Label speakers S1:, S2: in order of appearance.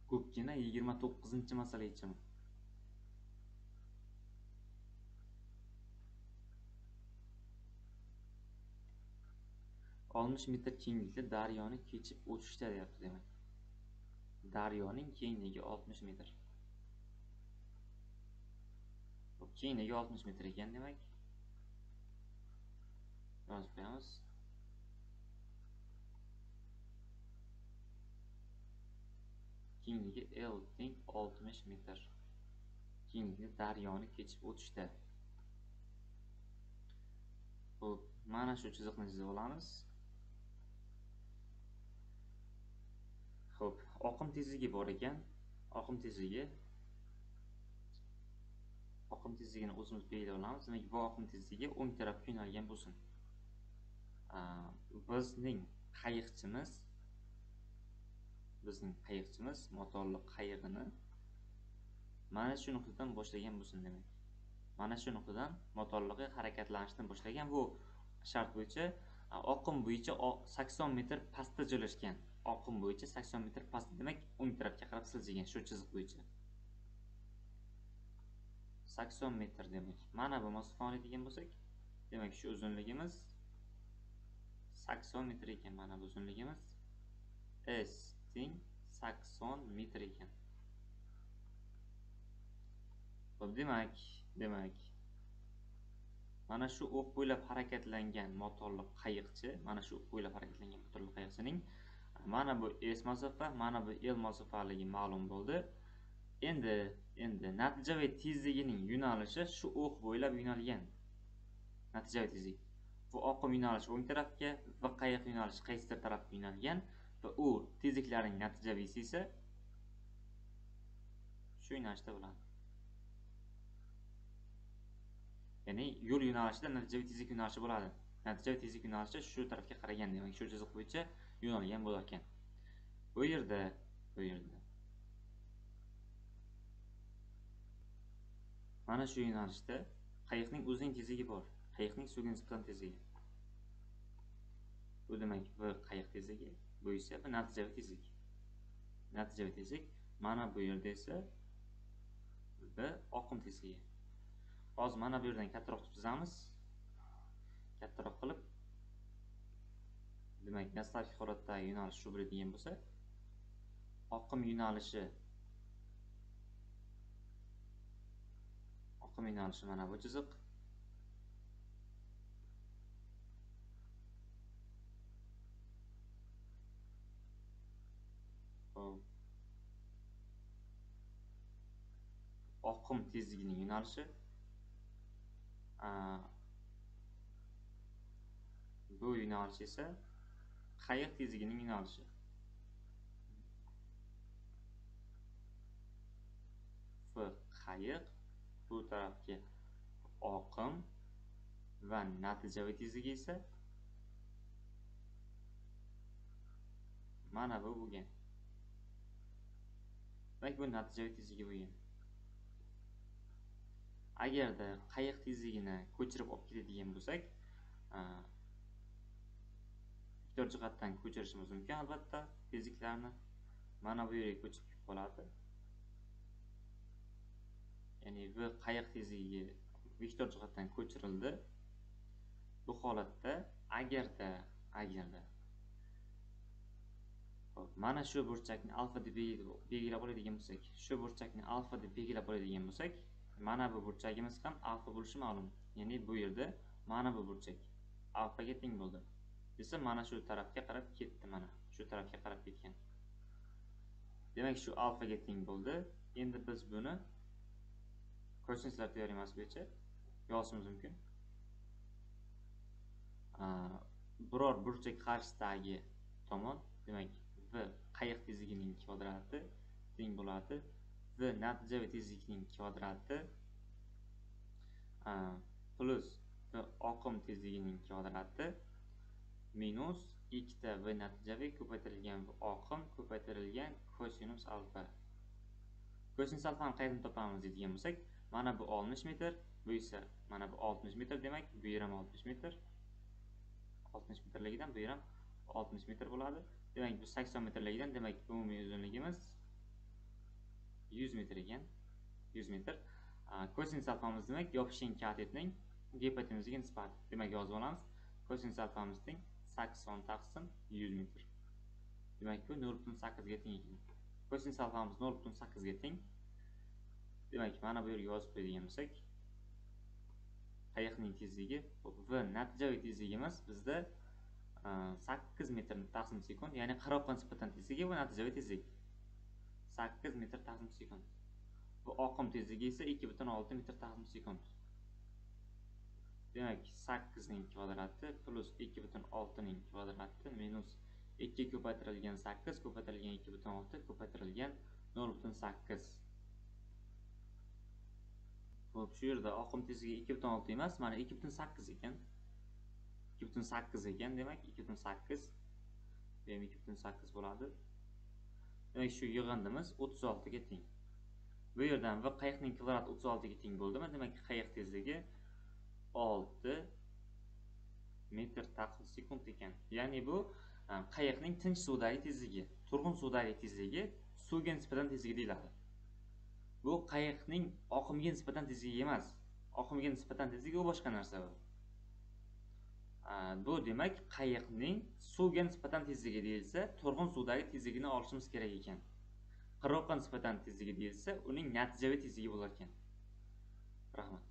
S1: Ko'pgina 29-masala yechaman. Oltmish metr kenglikda daryoni kechib o'tishda deyapti demak. Daryoning kengligi 60 metr. Kengligi 60 metr ekan demak. Yozib qo'yamiz. Kengligi L teng 60 metr. Kengligi daryoni kechib o'tishda. Xo'p, mana shu chiziqni chizib olamiz. Xo'p, oqim tezligi bor ekan. Oqim tezligini o'zimiz belgilab olamiz. Demak, bu oqim tezligi o'ng tarafga yo'nalgan bo'lsin. Bizning qayiqchimiz motorli qayig'ini mana shu nuqtadan boshlagan bo'lsin demak. Mana shu nuqtadan motorli harakatlanishni boshlagan. Bu shart bo'yicha oqim bo'yicha 80 metr pastda joylashgan. Oqim bo'yicha 80 metr pastda demak, o'ng tarafga qarab siljigan shu chiziq bo'yicha. 80 metr demak. Mana bu masofani oladigan bo'lsak, demak shu uzunligimiz 80 metr ekan. Mana bu uzunligimiz S teng 80 metr ekan. Xo'p, demak mana shu o'q bo'ylab harakatlangan motorli qayiqchining mana bu S masofa, mana bu L masofaligi ma'lum bo'ldi. Endi natijaviy tezligining yo'nalishi shu o'q bo'ylab yo'nalgan. Natijaviy tezlik. Bu oqim yo'nalishi o'ng tarafga va qayiq yo'nalishi qaysidir tarafga yo'nalgan va u tezliklarining natijaviysi esa shu yo'nalishda bo'ladi. Ya'ni yo'l yo'nalishida natijaviy tezlik yo'nalishi bo'ladi. Natijaviy tezlik yo'nalishi shu tarafga qaragan demak, shu chiziq bo'yicha yo'nalgan bo'lar ekan. Bu yerda mana shu yo'nalishda qayiqning o'zining tezligi bor. Qayiqning suvga nisbatan tezligi. Bu demak bu qayiq tezligi, bu esa natijaviy tezlik. Natijaviy tezlik mana bu yerda esa bu oqim tezligi. Hozir mana bu yerdan kattaroq chizamiz. Kattaroq qilib, demak, dastlabki holatdagi yo'nalish shu bo'ladigan bo'lsa, oqim yo'nalishi mana bu chiziq. Oqim tezligining yo'nalishi bu yo'nalish esa qayiq tezligining yo'nalishi. Qayiq bu tarafga oqim va natijaviy tezligi esa mana bu bo'lgan. Demak, bu natijaviy tezligi bo'lgan. Agarda qayiq tezligini ko'chirib olib ketadigan bo'lsak, vektor jihatdan ko'chirishimiz mumkin albatta tezliklarni. Mana bu yerga ko'chib qoladi. Ya'ni v qayiq tezligi vektor jihatdan ko'chirildi. Bu holatda agarda mana shu burchakni alfa deb belgilab oladigan bo'lsak, mana bu burchagimiz ham alfa bo'lishi ma'lum. Ya'ni bu yerda mana bu burchak alfaga teng bo'ldi. Desa mana shu tarafga qarab ketdi, mana shu tarafga qarab ketgan. Demak, shu alfaga teng bo'ldi. Endi biz buni kosinuslar teoremasi bo'yicha yozishimiz mumkin. Biror burchak qarshisidagi tomon, demak, v qayiq tezligining kvadrati teng bo'ladi v natijaviy tezlikning kvadrati plus v oqim tezligining kvadrati minus 2 ta v natijaviy ko'paytirilgan v oqim ko'paytirilgan kosinus alfa. Kosinus alfani qayerdan topamiz deydigan bo'lsak, mana bu 60 metr, bu esa mana bu 60 metr demak, bu yer ham 60 metr. 60 metrligidan bu yer ham 60 metr bo'ladi. Demak, bu 80 metrligidan demak, umumiy uzunligimiz 100 metr ekan. 100 metr. Kosinus alfamiz demak yopishgan katetning gipotenuziga nisbati. Demak yozib olamiz. Kosinus alfamiz teng 80 taqsim 100 metr. Demak bu 0.8 ga teng ekan. Kosinus alfamiz 0.8 ga teng. Demak mana bu yerga yozib qo'yadigan bo'lsak, qayiqning tezligi v natijaviy tezligimiz bizda 8 metr taqsim sekund, ya'ni qaroqqa nisbatan tezligi bu natijaviy tezlik. 8 metr taqsim sekund. Bu oqim tezligi esa 2,6 metr taqsim sekund. Demak 8 ning kvadrati plus 2,6 ning kvadrati minus 2 ko'paytirilgan 8 ko'paytirilgan 2,6 ko'paytirilgan 0,8. Xo'p, shu yerda oqim tezligi 2,6 emas, mana 2,8 ekan. 2,8 ekan, demak 2,8 bu ham 2,8 bo'ladi. Demak shu yig'indimiz 36 ga teng. Bu yerdan v qayiqning kvadrati 36 ga teng bo'ldimi? Demak qayiq tezligi 6 metr taqsim sekund ekan. Ya'ni bu qayiqning tinch suvdagi tezligi, turg'un suvdagi tezligi suvga nisbatan tezligi deyiladi. Bu qayiqning oqimga nisbatan tezligi emas. Oqimga nisbatan tezligi u boshqa narsa bu. Bu demak qayiqning suvga nisbatan tezligi deyilsa, turg'un suvdagi tezligini olishimiz kerak ekan. Qirg'oqqa nisbatan tezligi deyilsa, uning natijaviy tezligi bo'lar ekan. Rahmat.